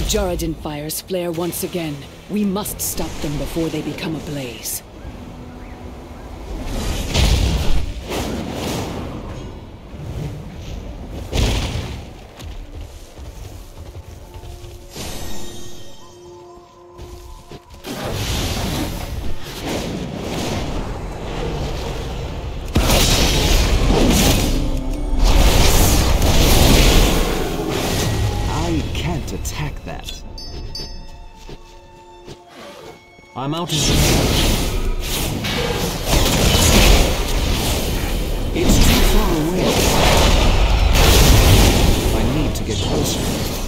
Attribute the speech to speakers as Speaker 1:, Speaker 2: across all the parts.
Speaker 1: Jarradin fires flare once again. We must stop them before they become a blaze.
Speaker 2: Attack that. I'm out of... It's too far away. I need to get closer.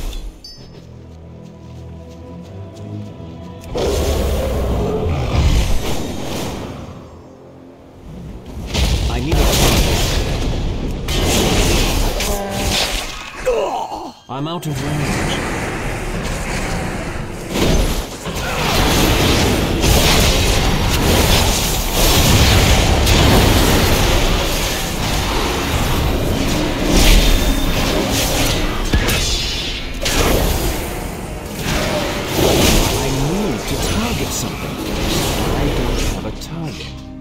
Speaker 2: I need a... I'm out of range. Something. I don't have a target.